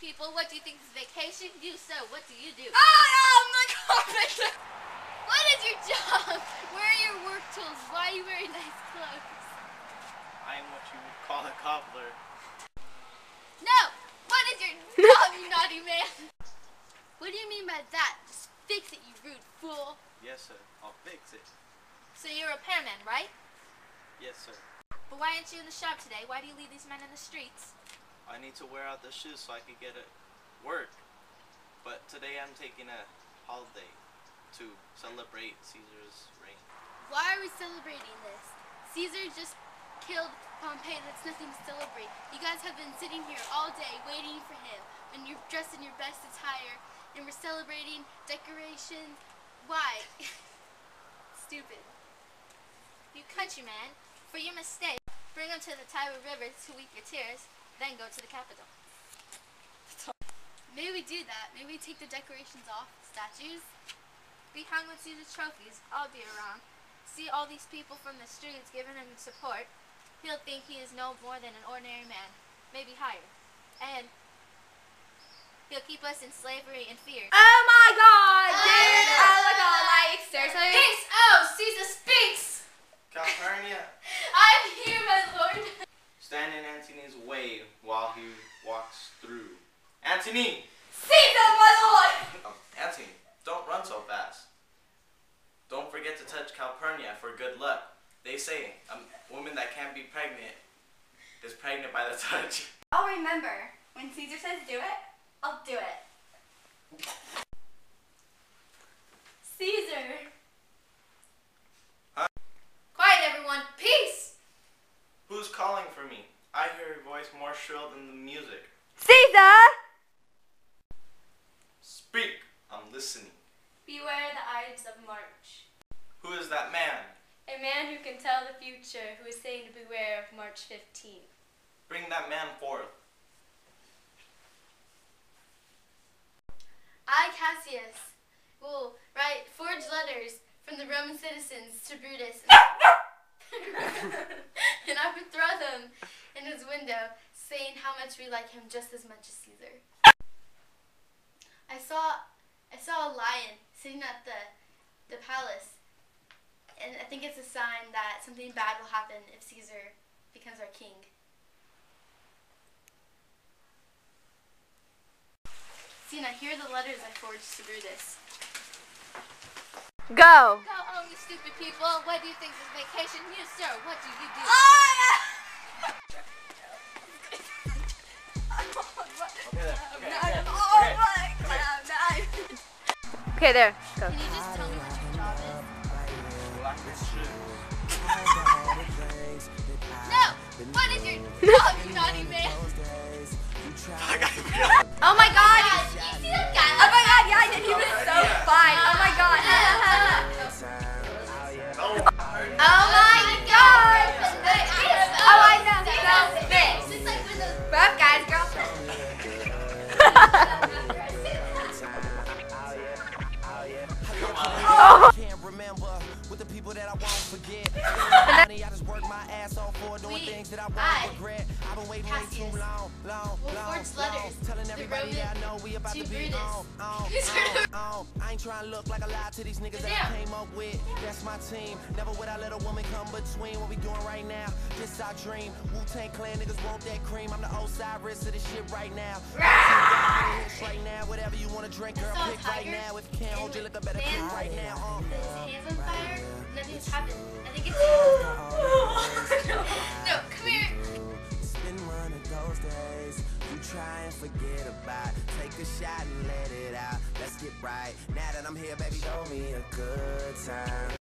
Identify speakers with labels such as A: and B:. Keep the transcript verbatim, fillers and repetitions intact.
A: people. What do you think is vacation? You so, what do you do?
B: Oh, I'm the carpenter!
A: What is your job? Where are your work tools? Why are you wearing nice clothes?
C: I'm what you would call a cobbler.
A: No! What is your job, you naughty man? What do you mean by that? Just fix it, you rude fool.
C: Yes, sir. I'll fix it.
A: So you're a repairman, right?
C: Yes, sir.
A: But why aren't you in the shop today? Why do you leave these men in the streets?
C: I need to wear out the shoes so I could get it work. But today I'm taking a holiday to celebrate Caesar's reign.
A: Why are we celebrating this? Caesar just killed Pompey. That's nothing to celebrate. You guys have been sitting here all day waiting for him, and you're dressed in your best attire, and we're celebrating decorations. Why? Stupid. You countryman, for your mistake, bring them to the Tiber River to weep your tears, then go to the Capitol. Maybe we do that. Maybe we take the decorations off, statues. Be hung with Caesar's trophies. I'll be around. See all these people from the streets giving him support. He'll think he is no more than an ordinary man, maybe higher. And he'll keep us in slavery and fear.
B: Oh my god, dude! Oh my god, like, seriously?
A: Speaks! Oh, Caesar speaks!
C: Calpurnia,
A: I'm here, my lord.
C: stand in Antony's way while he walks through. Antony!
B: Caesar, my lord!
C: Um, Antony, don't run so fast. Don't forget to touch Calpurnia for good luck. They say a woman that can't be pregnant is pregnant by the touch.
B: I'll remember. When Caesar says do it, I'll do it. Caesar!
C: Huh?
A: Quiet, everyone. Peace!
C: Who's calling for me? I hear your voice more shrill than the music.
B: Caesar!
C: Speak, I'm listening.
B: Beware the Ides of March.
C: Who is that man?
B: A man who can tell the future, who is saying to beware of March fifteenth.
C: Bring that man forth.
A: I, Cassius, will write forged letters from the Roman citizens to Brutus, and I would throw them in his window, saying how much we like him just as much as Caesar. I saw, I saw a lion sitting at the, the palace, and I think it's a sign that something bad will happen if Caesar becomes our king. See, now here are the letters I forged to Brutus.
B: Go!
A: Go home, you stupid people. What do you think is vacation? You, sir, what do you do?
B: Oh, yeah. Okay, there. Go.
A: Can you just tell me what your job is? No! What is your job, you naughty man?
B: Oh my god!
A: You see that guy?
B: Oh my god, yeah, I did. He was so fine. Oh my god. Oh my god! Oh, I know. That's fixed.
A: It's like when the
B: Rough guys, girlfriend.
D: Can't remember with the people that I won't forget. I just work my ass off for doing things that I won't regret. I've been waiting way too long, long, long, long. Telling everybody that I know we about to be on, on, on. I ain't trying to look like a lie to these niggas that I came up with. That's my team. Never would I let a woman come between what we doing right now. This our dream. Wu-Tang Clan niggas want that cream. I'm the Osiris of this shit right now. Right now, whatever you want to drink, girl, pick right now. If you can't hold your liquor, better pick right now.
A: his hands on fire, nothing's happened. I think it's no, come here.
D: It's been one of those days you try and forget about. Take a shot and let it out. Let's get right. Now that I'm here, baby, show me a good time.